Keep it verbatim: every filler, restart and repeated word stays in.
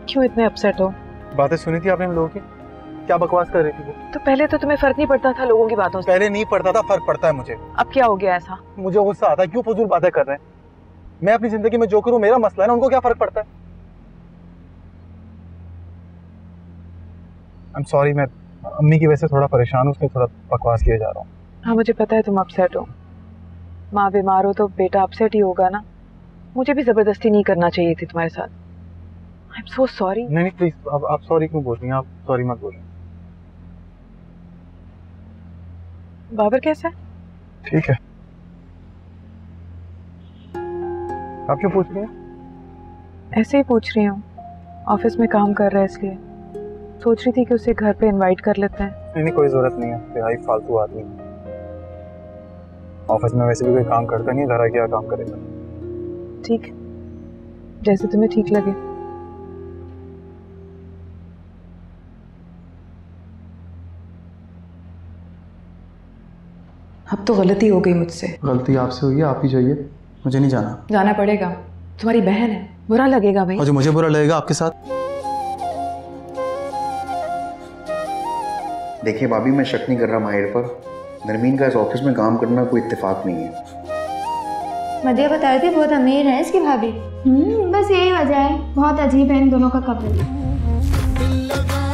क्यों इतने अपसेट हो? बातें सुनी थी आपने हम लोगों की, क्या बकवास कर रही थी वो? तो पहले तो तुम्हें फर्क नहीं पड़ता था लोगों की बातों से? पहले नहीं पड़ता था, फर्क पड़ता है मुझे। अब क्या हो गया ऐसा? मुझे गुस्सा आता है, क्यों फजूल बातें कर रहे हैं? मैं अपनी जिंदगी में जो करूं मेरा मसला है ना, उनको क्या फर्क पड़ता है? आई एम सॉरी, मैं अम्मी की वजह से थोड़ा परेशान हूँ, उसमें थोड़ा बकवास किया जा रहा हूँ। हाँ मुझे पता है तुम अपसेट हो, माँ बीमार हो तो बेटा अपसेट ही होगा ना। मुझे भी जबरदस्ती नहीं करना चाहिए थी तुम्हारे साथ। I am so sorry. नहीं नहीं प्लीज, आप आप सॉरी क्यों बोल रही हैं? आप सॉरी मत बोलिए। बाबर कैसा है? ठीक है। आप क्यों पूछ रही हैं? ऐसे ही पूछ रही हूँ, ऑफिस में काम कर रहा है इसलिए। सोच रही थी कि उसे घर पे इनवाइट कर लेते हैं। नहीं नहीं, कोई जरूरत नहीं है, बेहाई फालतू आदमी। ऑफिस में वैसे भी कोई काम करता नहीं है, घर आके क्या काम करेगा? ठीक, जैसे तुम्हें ठीक लगे। अब तो गलती हो गई मुझसे। गलती आपसे हुई है, आप ही जाइए, मुझे नहीं जाना। जाना पड़ेगा, तुम्हारी बहन है, बुरा लगेगा भाई। और जो मुझे बुरा लगेगा आपके साथ। देखिए भाभी, मैं शक नहीं कर रहा माहिर पर। नरमीन का इस ऑफिस में काम करना कोई इत्तेफाक नहीं है। मदिया बता रही थी बहुत अमीर है इसकी भाभी। हम्म बस यही वजह है, बहुत अजीब है इन दोनों का कपल।